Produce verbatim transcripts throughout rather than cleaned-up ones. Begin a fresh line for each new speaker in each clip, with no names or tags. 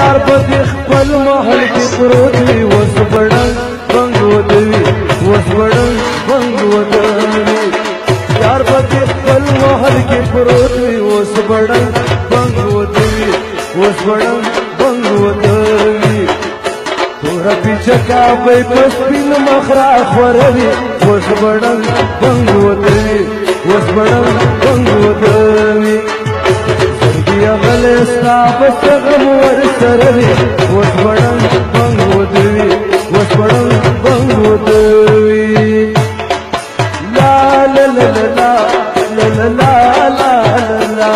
یار په خپل محل کې پروت وي اوس بړنګ بنګ ودوي اوس بړنګ بنګ ودوي یار په خپل محل کې پروت وي اوس بړنګ بنګ ودوي اوس بړنګ بنګ ودوي توره پيچکه به په سپين مخ را خوروي اوس بړنګ بنګ ودوي اوس بړنګ بنګ ودوي زړګيه غلې ستا په غم ورسره وي اوس بړنګ بنګ ودوي اوس بړنګ بنګ ودوي لا لا لا لا لا لا لا لا لا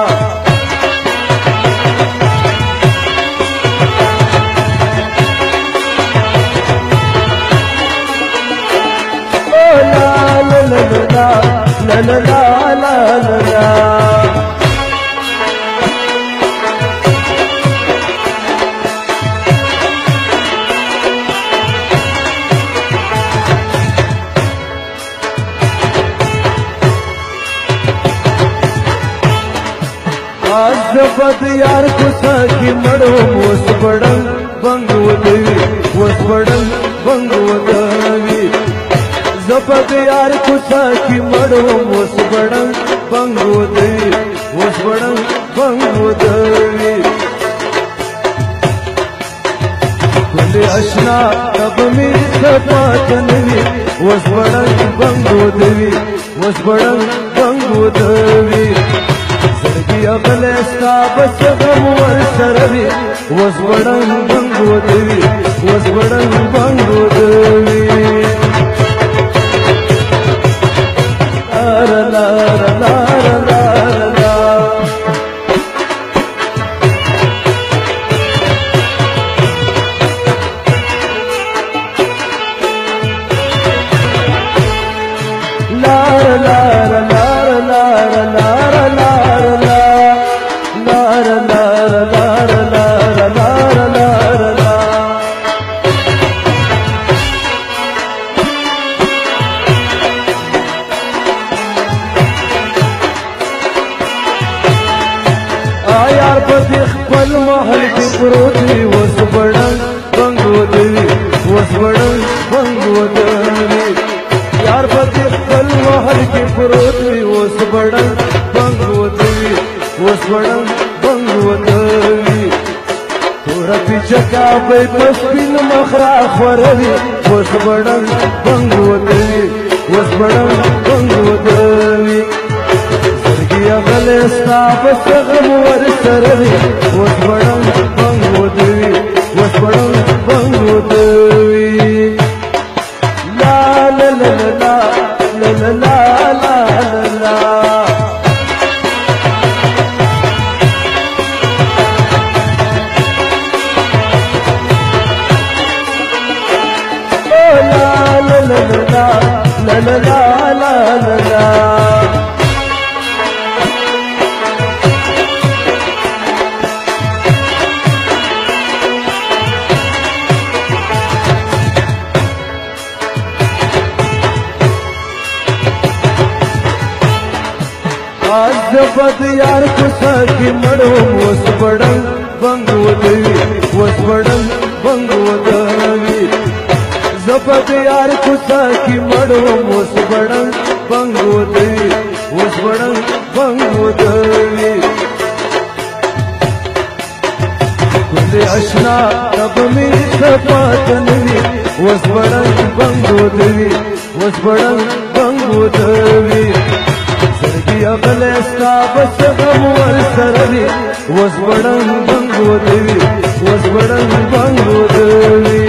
لا لا لا لا لا لا आज बद यार कुसा की मड़ो ओस बड़ंग बंग वदवी ओस बड़ंग बंग वदवी जपद यार कुसा की मड़ो ओस बड़ंग बंग वदवी ओस बड़ंग बंग वदवी कुले अशना तब मेरी सपातनवी ओस बड़ंग बंग वदवी ओस बड़ंग बंग वदवी زړګيه غلې ستا بس غم ورسره وي اوس بړنګ بنګ ودوي اوس بړنګ بنګ ودوي لار لار لار لار لار لار لار لار لار خپل محل کې پروت وي اوس بړنګ بنګ ودوي اوس بړنګ بنګ ودوي یار په خپل محل کې پروت وي اوس بړنګ بنګ ودوي اوس بړنګ بنګ ودوي توره پيچکه به په سپين مخ را خوروي اوس بړنګ بنګ ودوي اوس بړنګ بنګ ودوي زړګيه غلې ستا په غم ورسره وي اوس بړنګ بنګ ودوي اوس بړنګ بنګ ودوي لا لا لا لا لا لا لا لا لا لا لا لا لا لا لا आज बद यार कुसा की मड़ो ओस बड़ंग बंग ودوي ओस बड़ंग बंग ودوي जबद यार कुसा की मड़ो ओस बड़ंग बंग ودوي ओस बड़ंग बंग ودوي कुले अशना तब मेरी सपातनवी ओस बड़ंग बंग ودوي ओस बड़ंग बंग ودوي زړګيه غلې ستا بس غم ورسره وي اوس بړنګ بنګ ودوي اوس بړنګ بنګ ودوي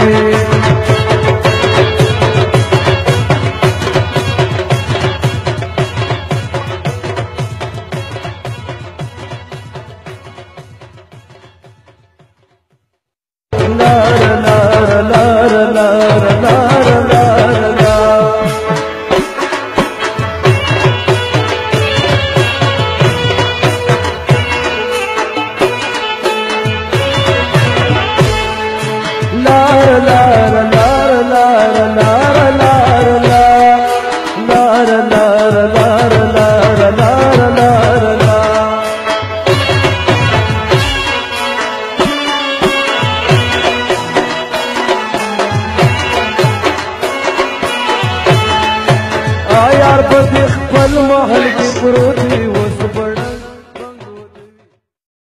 la la یار په خپل محل کې پروت دی